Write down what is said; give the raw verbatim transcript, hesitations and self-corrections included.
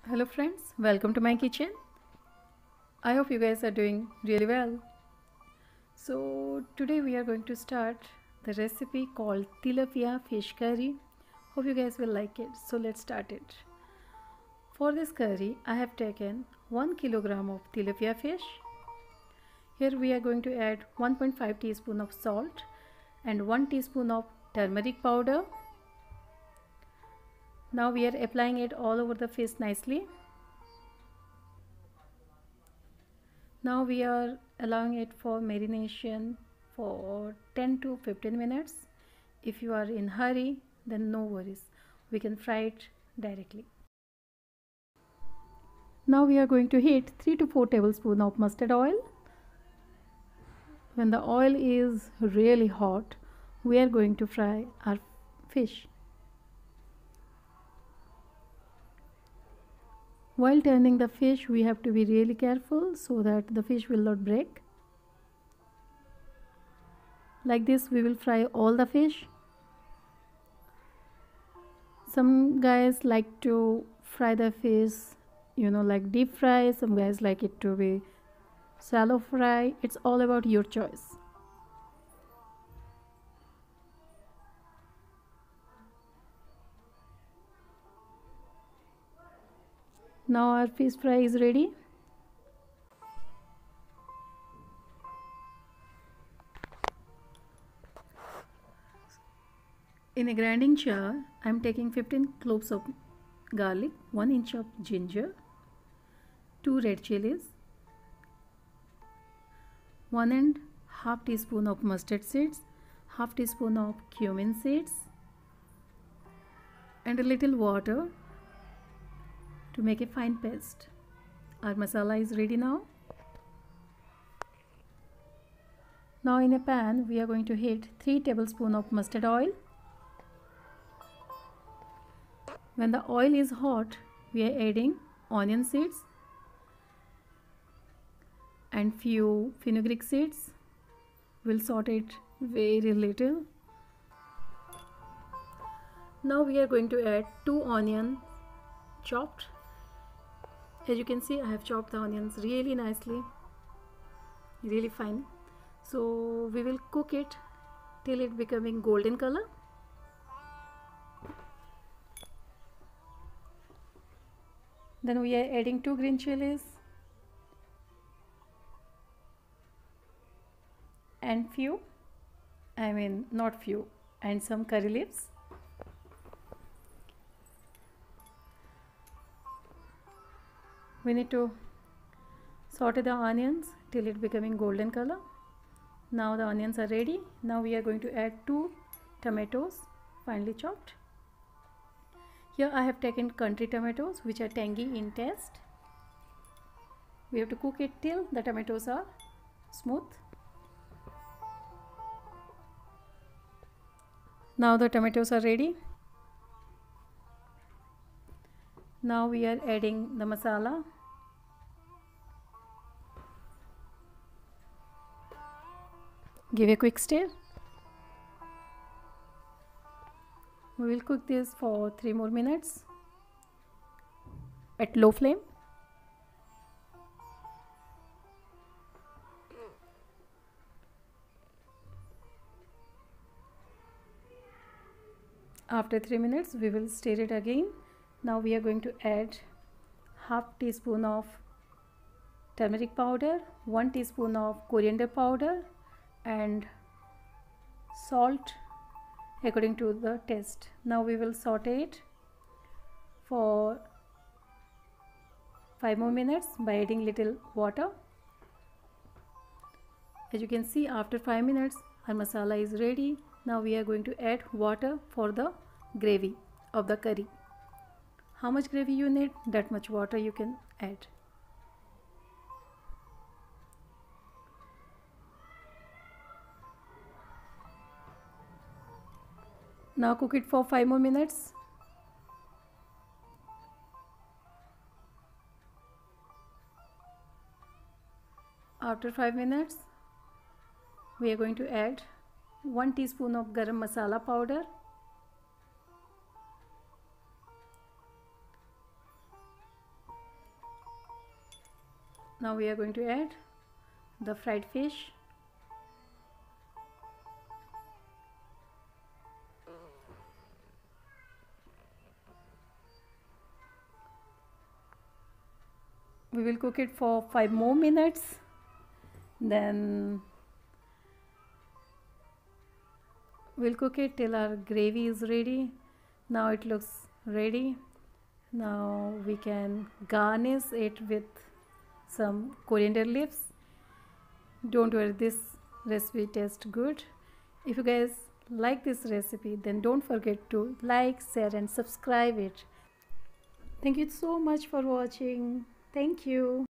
Hello friends, welcome to my kitchen. I hope you guys are doing really well. So today we are going to start the recipe called tilapia fish curry. Hope you guys will like it. So let's start it. For this curry I have taken one kilogram of tilapia fish. Here we are going to add one point five teaspoon of salt and one teaspoon of turmeric powder. Now we are applying it all over the fish nicely. Now we are allowing it for marination for ten to fifteen minutes. If you are in hurry, then no worries, we can fry it directly. Now we are going to heat three to four tablespoons of mustard oil. When the oil is really hot, we are going to fry our fish. While turning the fish, we have to be really careful so that the fish will not break. Like this we will fry all the fish. Some guys like to fry the fish, you know, like deep fry. Some guys like it to be shallow fry. It's all about your choice. Now our fish fry is ready. In a grinding jar, I am taking fifteen cloves of garlic, one inch of ginger, two red chilies, one and half teaspoon of mustard seeds, half teaspoon of cumin seeds, and a little water to make a fine paste. Our masala is ready now. Now in a pan we are going to heat three tablespoons of mustard oil. When the oil is hot, we are adding onion seeds and few fenugreek seeds. We'll saute it very little. Now we are going to add two onions chopped. As you can see, I have chopped the onions really nicely, really fine. So we will cook it till it becoming golden color. Then we are adding two green chilies and few, I mean not few, and some curry leaves. We need to saute the onions till it becoming golden color. Now the onions are ready. Now we are going to add two tomatoes finely chopped. Here I have taken country tomatoes which are tangy in taste. We have to cook it till the tomatoes are smooth. Now the tomatoes are ready. Now we are adding the masala. Give a quick stir. We will cook this for three more minutes at low flame. After three minutes we will stir it again. Now we are going to add half teaspoon of turmeric powder, one teaspoon of coriander powder, and salt according to the taste. Now we will saute it for five more minutes by adding little water. As you can see, after five minutes our masala is ready. Now we are going to add water for the gravy of the curry. How much gravy you need, that much water you can add. Now cook it for five more minutes. After five minutes, we are going to add one teaspoon of garam masala powder, Now we are going to add the fried fish. We will cook it for five more minutes. Then we'll cook it till our gravy is ready. Now it looks ready. Now we can garnish it with some coriander leaves. Don't worry, this recipe tastes good. If you guys like this recipe, then don't forget to like, share and subscribe it. Thank you so much for watching. Thank you.